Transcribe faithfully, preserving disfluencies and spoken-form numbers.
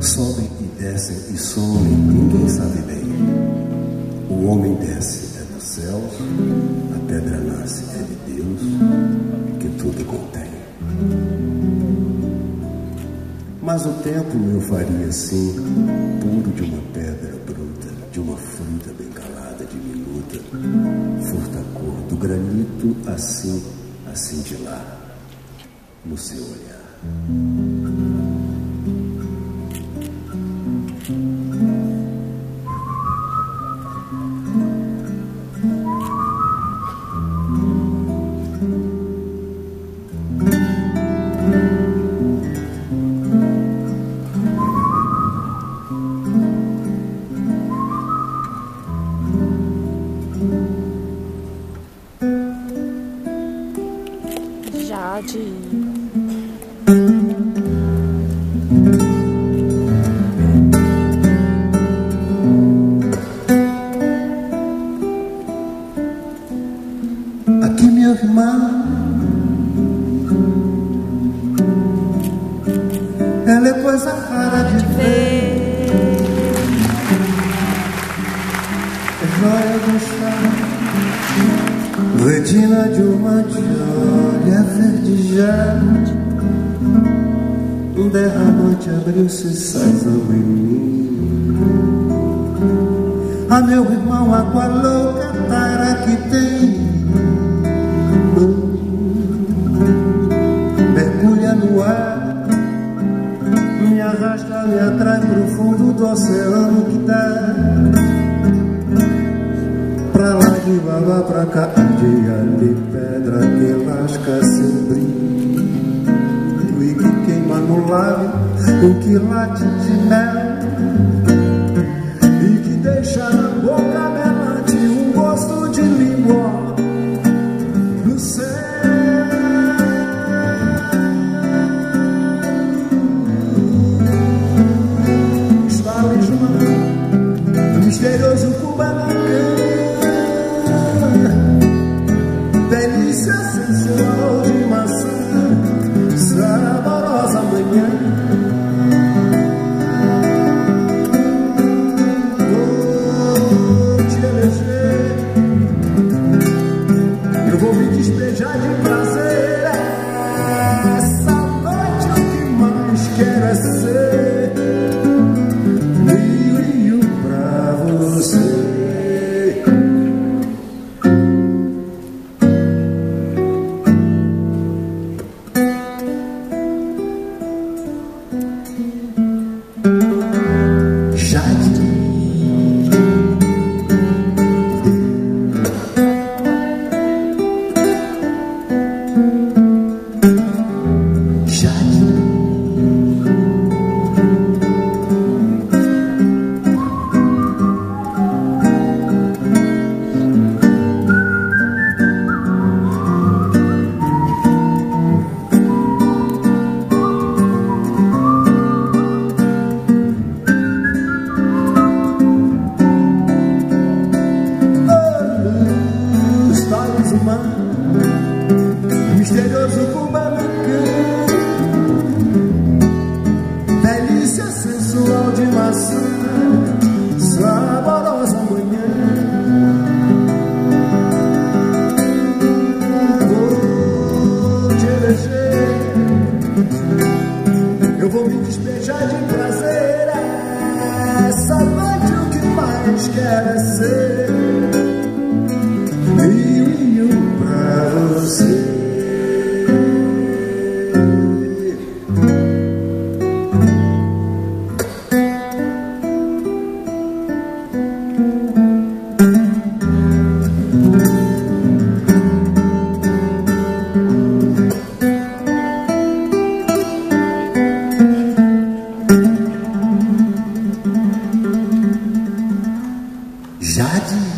Sobem e descem e somem, ninguém sabe bem. O homem desce é dos céus, a pedra nasce é de Deus, que tudo contém. Mas o tempo eu faria assim, puro de uma pedra bruta, de uma fruta bem calada, diminuta, furta a cor do granito, assim, assim de lá, no seu olhar. Jade. Aqui, minha irmã, ela é coisa rara de ver, é joia do chão, retina de uma joia verdejante. Um derramante abriu-se sazão em mim. Ah, meu irmão, água louca, tara que tem, mergulha no ar, me arrasta, me atrai pro fundo do oceano que dá pra lá de baba, pra cá, areia de pedra que lasca sem brilho e que queima no lábio um quilate de mel e que deixa na boca melante um gosto de limão no céu. Está alismado, misterioso Kubanacan, delícia sensual de maçã, saborosa manhã. Vou te eleger, eu vou me despejar de prazer. Essa noite o que mais quero é ser rio pra você. Misterioso Kubanacan, delícia sensual de maçã, saborosa manhã. Vou te eleger, eu vou me despejar de prazer. Essa noite o que mais quero é ser rio pra você. Jade.